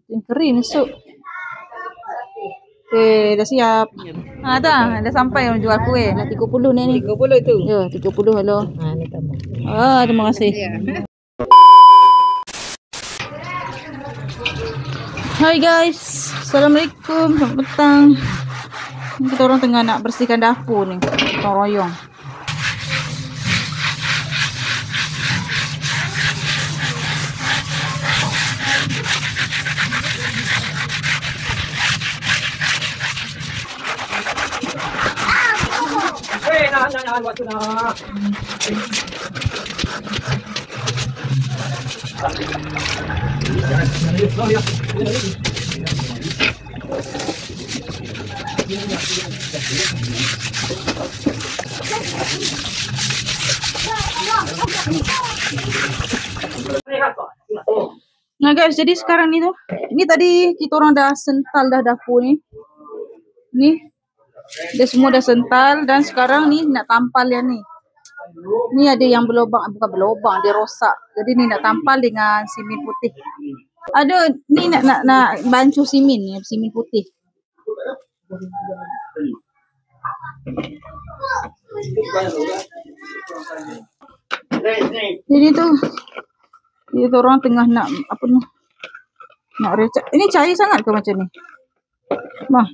Kering esok. Okay, dah siap. Dah sampai orang jual kuih. Dah 30 ni. 30 tu. Ya, 30 halo. Ni tambah. Terima kasih. Hai guys. Assalamualaikum. Selamat petang. Kita orang tengah nak bersihkan dapur ni. Kita royong. Waktu nak. Nah guys, jadi sekarang ni tu, ini tadi kita orang dah sental dah dapur ni. Ni dia semua dah sental dan sekarang ni nak tampal yang ni. Ni ada yang berlubang, bukan berlubang, dia rosak. Jadi ni nak tampal dengan simen putih. Ada ni nak bancuh simen ni, simen putih. Jadi tu kita orang tengah nak apa ni? Nak recak. Ini cair sangat ke macam ni? Bang.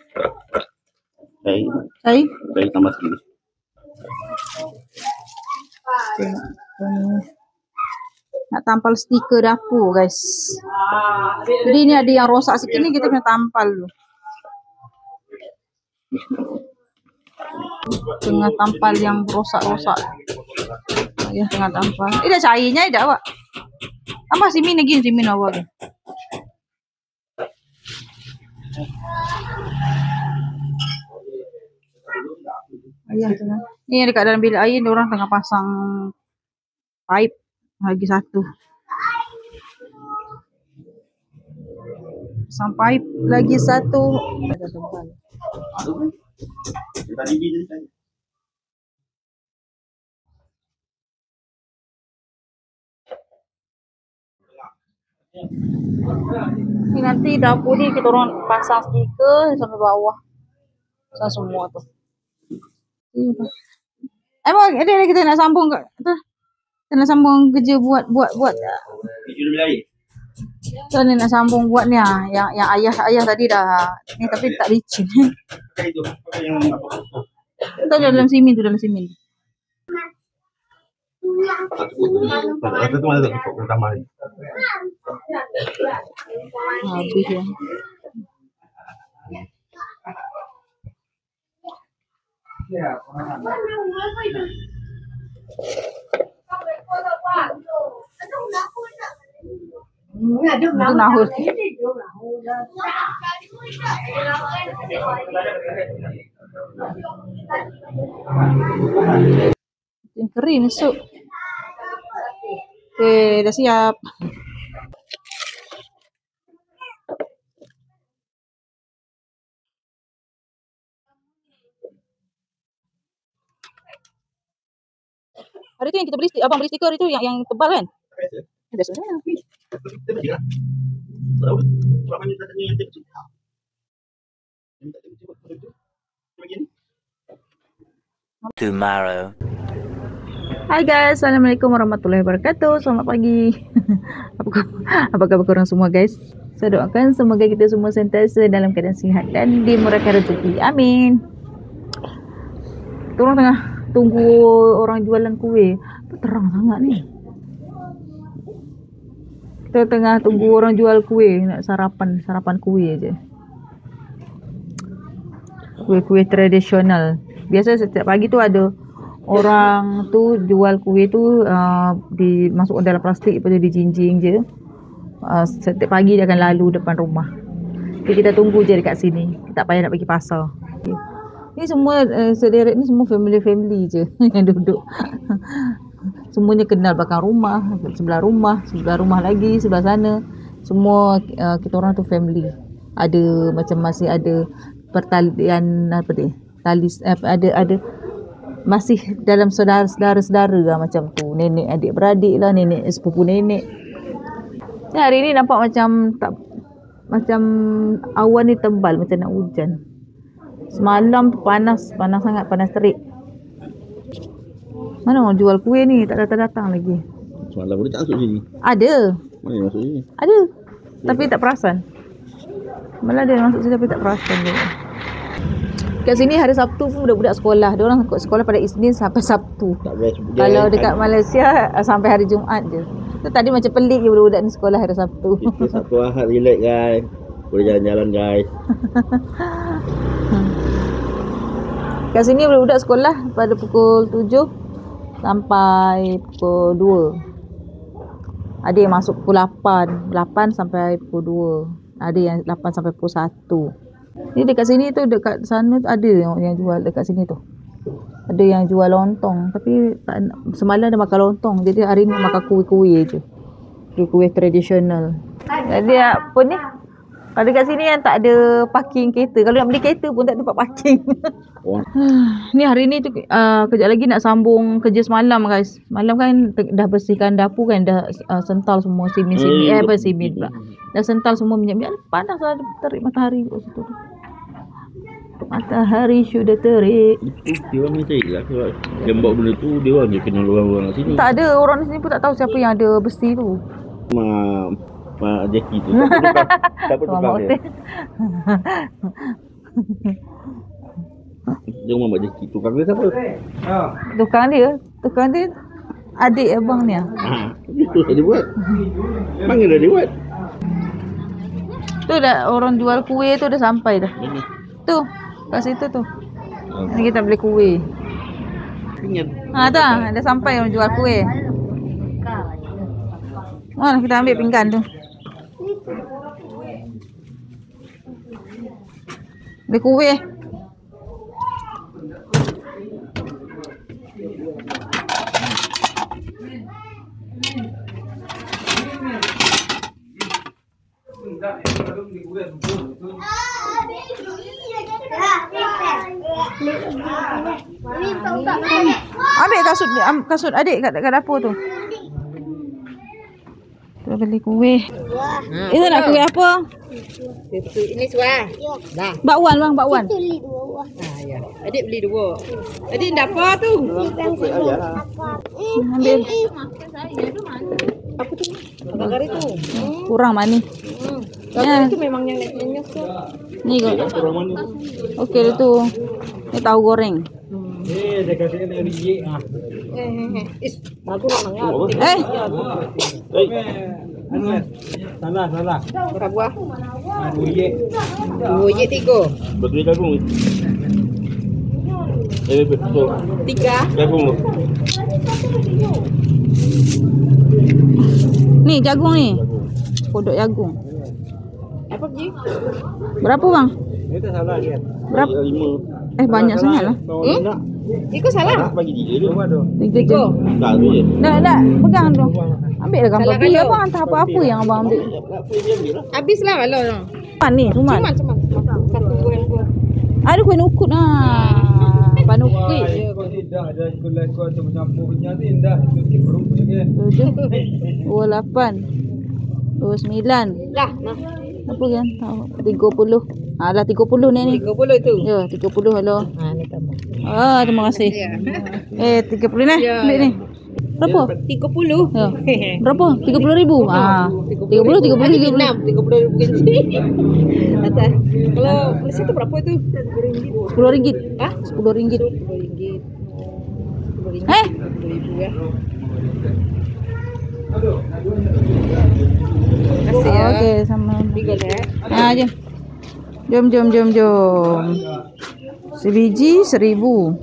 Cair tambah sikit. Nak tampal stiker dapur guys. Jadi ni ada yang rosak sikit ni, kita kena tampal dulu. Tengah tampal yang rosak-rosak. Ya, tengah tampal. Dah cairnya dah awak. Tambah simen lagi, simen awak. Ayah tengah. Ni dekat dalam bilik air, orang tengah pasang pipe lagi satu. Pasang pipe lagi satu. Ada tebal. Ni nanti dapur ni kita orang pasang stiker sampai bawah. Pasang semua tu. Emang ada kita nak sambung kat tu. Kita nak sambung kerja buat. So ni nak sambung buat ni yang ayah tadi dah ni tapi tak licin. Tu dalam simen tu, dalam simen. Satu tu mana tak cukup tambah ni. Habis ya. Itu nahul. Kering esok. Okay, dah siap. Hari tu yang kita beli, abang beli stiker itu yang tebal kan? Ada sebenarnya. Tomorrow. Hai guys, assalamualaikum warahmatullahi wabarakatuh. Selamat pagi. Apa khabar korang semua guys? Saya doakan semoga kita semua sentiasa dalam keadaan sihat dan dimurahkan rezeki. Amin. Kita orang tengah tunggu orang jualan kuih. Terang sangat ni. Kita tengah tunggu orang jual kuih, nak sarapan kuih je. Kuih-kuih tradisional. Biasa setiap pagi tu ada orang tu jual kuih tu dimasuk dalam plastik, lepas tu dijinjing je. Setiap pagi dia akan lalu depan rumah. Jadi kita tunggu je dekat sini. Tak payah nak pergi pasar. Ni semua sederet ni semua family je yang duduk. Semuanya kenal belakang rumah, sebelah rumah lagi, sebelah sana. Semua kita orang tu family. Ada macam masih ada pertalian apa dia? Ada masih dalam saudara-saudara lah macam tu. Nenek adik beradik lah, nenek sepupu nenek. Hari ni nampak macam macam awan ni tebal macam nak hujan. Semalam tu panas sangat, panas terik. Mana orang jual kuih ni? Tak datang-datang lagi. Semalam boleh tak masuk sini? Ada. Mana yang masuk sini? Ada. Tapi tak perasan. Malah dia masuk sini tapi tak perasan dia. Kat sini hari Sabtu pun budak-budak sekolah. Dia orang sekolah pada Isnin sampai Sabtu. Tak best. Kalau dekat Malaysia sampai hari Jumaat je. Tu tadi macam pelik je budak-budak ni sekolah hari Sabtu. Kita Sabtu Ahad relax guys. Boleh jalan-jalan guys. Kat sini budak-budak sekolah pada pukul 7 sampai pukul 2. Ada yang masuk pukul 8 sampai pukul 2. Ada yang 8 sampai pukul 1. Ni dekat sini tu, dekat sana tu ada yang jual dekat sini tu. Ada yang jual lontong tapi tak, semalam dia makan lontong. Jadi hari ni makan kuih-kuih je. Kuih tradisional. Jadi apa ni? Kalau dekat sini yang tak ada parking kereta. Kalau nak beli kereta pun tak ada tempat parking. Ni hari ni tu kejap lagi nak sambung kerja semalam guys. Malam kan dah bersihkan dapur kan, dah sental semua simin pula. Dah sental semua minyak-minyak. Panas lah, terik matahari kat situ. Matahari sudah terik. Dia orang ni cari lah. Dia buat benda tu, dia orang je kenal orang-orang sini. Tak ada, orang di sini pun tak tahu siapa yang ada besi tu. Mak Jackie tu. Siapa tukang dia? Dia Mak Jackie. Tukang dia siapa? Tukang dia adik abang ni. Itu dia buat. Panggil dah dia buat. Tu dah orang jual kuih tu dah sampai dah. Tu, kat situ tu. Ni kita beli kuih. Ingat. Tak, dah sampai orang jual kuih. Mana kita ambil pinggan tu. Beli kuih. Ambil kasut adik kat dapur tu. Tu beli kuih. Itu nak kuih apa? Ini suai. Dah. Bakwan bang, bakwan. Ya. Adik beli 2. Adik dapur tu. Ambil. Apa tu? Bakar itu. Kurang manis. Bakar itu memang yang lenyos tu. Ni kau. Okey tu. Ni tahu goreng. Dia kasih dengan biji ah. Aku nak mangap. Salah. Berapa buah? 2 ye 3. Betul jagung. Betul. 3. Jagung tu. Ni jagung ni. Kodok jagung. Apa biji? Berapa bang? Itu salah dia. Berapa? 5. Banyak sangat lah. Ikut salah. Bagi dia dulu. 3 je. Tak tu je. Dah, pegang tu. Ambil lah gambar. Beli abang hantar apa-apa yang abang ambil. Habislah kalau no. Cuman ni, cuman. Cuman. Satu buah. Ada kuih nukut lah. Panukut. Kalau tidak ada kulit kau tu campur punya tu indah itu perut punya. 7, 28, 29. Dah, nah. Apa kan? 30. Dah 30 ni. 30 itu. Ya, 30 halo. Ni tambah. Terima kasih. Ya. 30 ni. Ambil ni. Berapa? 30. Ya. Berapa? 30,000. 30. 30 kecil. Atas. Kalau Malaysia tu berapa itu? RM10. Hah? RM10. RM10. RM10 ya. Kasih ya. Okey, sama. 3 dah. Jom. Sebiji 1,000.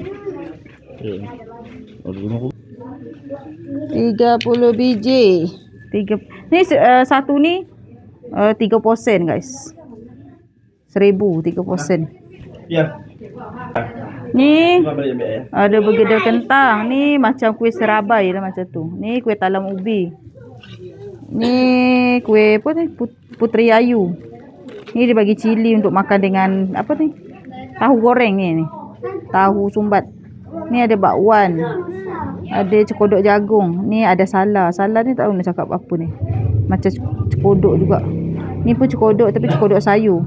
30 biji. Ni satu ni 3% guys. 1,000 3%. Ya. Ni Balik ambil ya. ada bergedel kentang. Ni macam kuih serabai lah macam tu. Ni kuih talam ubi. Ni kuih apa ni? Puteri ayu. Ni dia bagi cili untuk makan dengan apa ni? Tahu goreng ni. Tahu sumbat. Ni ada bakwan. Ada cekodok jagung. Ni ada salah. Salah ni tak tahu nak cakap apa ni. Macam cekodok juga. Ni pun cekodok tapi cekodok sayur.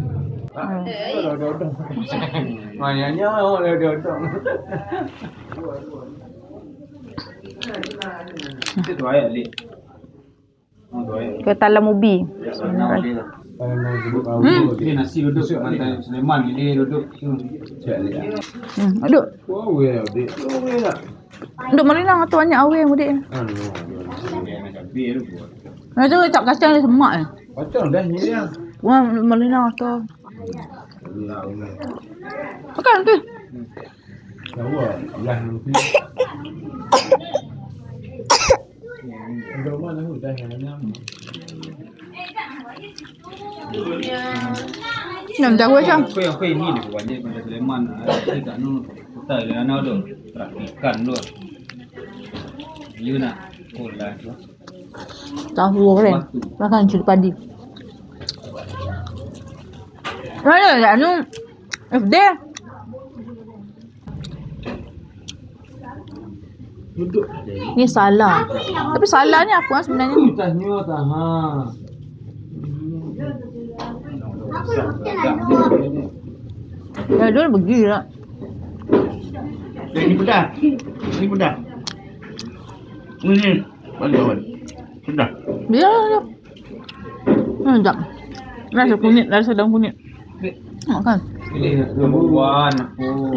Maknanya orang dodong. Itu ayat li. Ke talam ubi. Ini nasi duduk Pantai Sleman ini duduk. Duduk. Wow, ya, dik. Duduk melinang atau banyak awe mudik. Nah, tu tak kacang dia semak ni. Kacang dah ni dia. Wah, melinang atau. Makan tu. Tahu lah nanti. Ada mana dah yang Nam tahu macam. Kau yang kau ini ni banyak Pantai Sleman. Kita nu kita le ana do. Praktikan do. You nak pula tu. Tahu keren. Makan cili padi. Mana dah nu? FD. duduk. Ni salah. Tapi salah ni apa sebenarnya? Tanya tak ha. Ya, dia pergi lah. Ini pedas. Ini pedas. Ini balik awal. Pedas. Dia. Sekejap. Rasa kunyit, rasa daun kunyit. Makan. Pilih buah aku.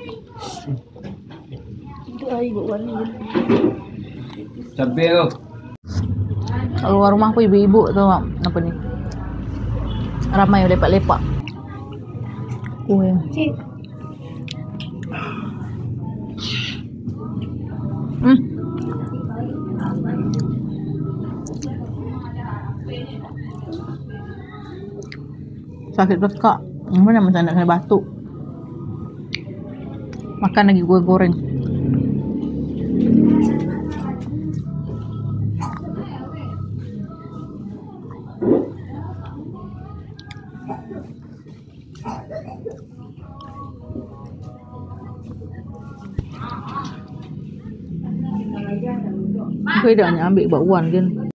Cabai tu. Keluar rumah pun ibu-ibu tu apa ni? Ramai lepak-lepak. Kuih. Sakit tekak. Mana macam nak kena batuk. Makan lagi goreng. Aku dah nak ambil buat wan kan.